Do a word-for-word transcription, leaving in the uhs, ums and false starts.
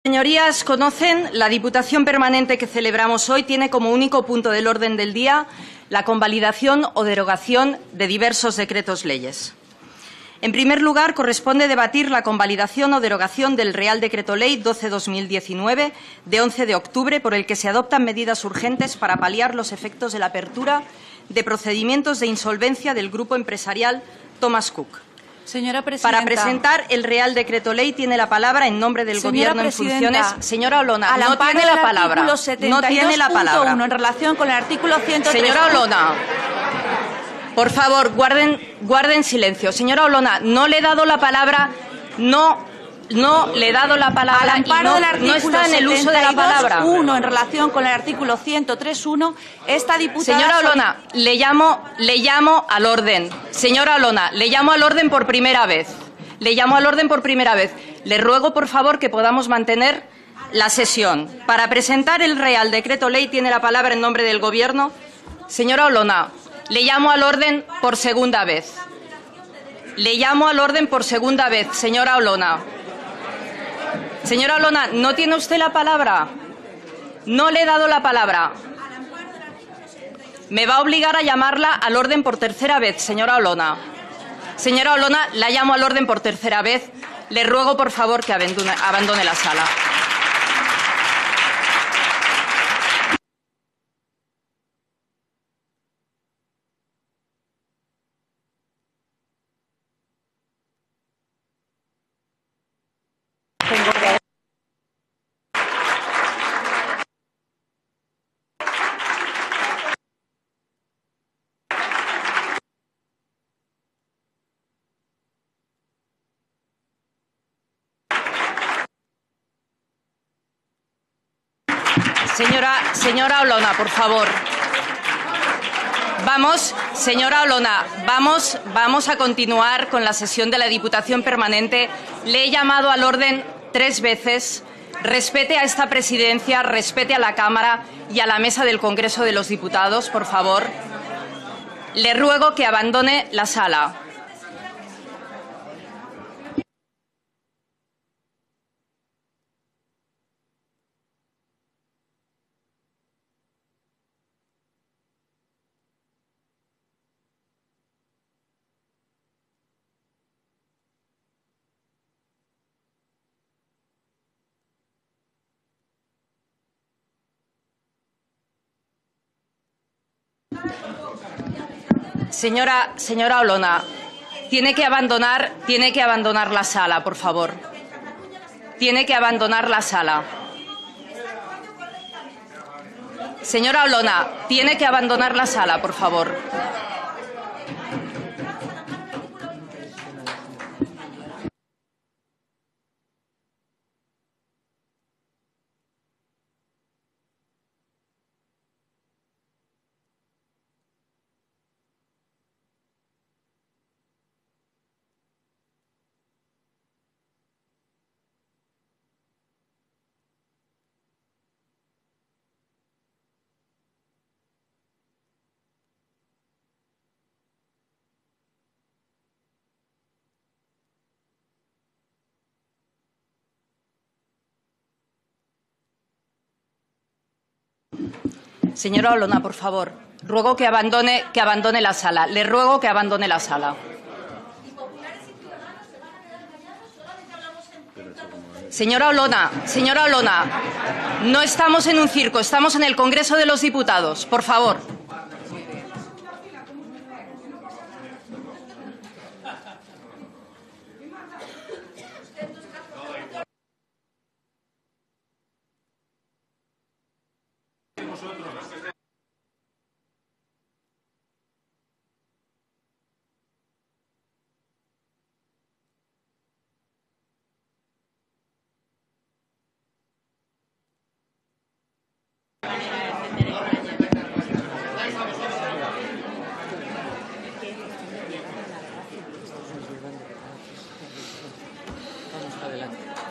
Señorías, conocen, la Diputación Permanente que celebramos hoy tiene como único punto del orden del día la convalidación o derogación de diversos decretos leyes. En primer lugar, corresponde debatir la convalidación o derogación del Real Decreto Ley doce barra dos mil diecinueve de once de octubre, por el que se adoptan medidas urgentes para paliar los efectos de la apertura de procedimientos de insolvencia del grupo empresarial Thomas Cook. Señora Presidenta. Para presentar el Real Decreto Ley tiene la palabra en nombre del Señora Gobierno en Presidenta, funciones. Señora Olona, al no amparo tiene la del palabra. artículo setenta y dos No tiene la punto palabra. uno en relación con el artículo ciento tres. Señora Olona, por favor, guarden, guarden silencio. Señora Olona, no le he dado la palabra, no, no le he dado la palabra Al amparo y no, del artículo no está en el uso de la palabra. uno en relación con el artículo ciento tres punto uno, esta diputada... Señora Olona, le llamo, le llamo al orden. Señora Olona, le llamo al orden por primera vez. Le llamo al orden por primera vez. Le ruego, por favor, que podamos mantener la sesión. Para presentar el Real Decreto Ley tiene la palabra en nombre del Gobierno. Señora Olona, le llamo al orden por segunda vez. Le llamo al orden por segunda vez, señora Olona. Señora Olona, ¿no tiene usted la palabra? No le he dado la palabra. Me va a obligar a llamarla al orden por tercera vez, señora Olona. Señora Olona, la llamo al orden por tercera vez. Le ruego, por favor, que abandone, abandone la sala. Tengo que... Señora, señora Olona, por favor. Vamos, señora Olona, vamos, vamos a continuar con la sesión de la Diputación Permanente. Le he llamado al orden tres veces. Respete a esta presidencia, respete a la Cámara y a la mesa del Congreso de los Diputados, por favor. Le ruego que abandone la sala. Señora, señora Olona, tiene que abandonar, tiene que abandonar la sala, por favor. Tiene que abandonar la sala. Señora Olona, tiene que abandonar la sala, por favor. Señora Olona, por favor, ruego que abandone, que abandone la sala. Le ruego que abandone la sala. Señora Olona, señora Olona, no estamos en un circo, estamos en el Congreso de los Diputados. Por favor. Vamos adelante.